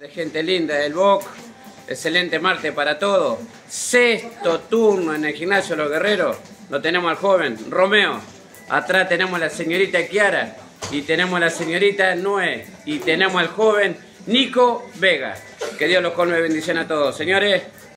De gente linda del BOC, excelente martes para todos. Sexto turno en el gimnasio Los Guerreros. Lo tenemos al joven Romeo. Atrás tenemos a la señorita Kiara. Y tenemos a la señorita Noé. Y tenemos al joven Nico Vega. Que Dios los colme de bendición a todos. Señores.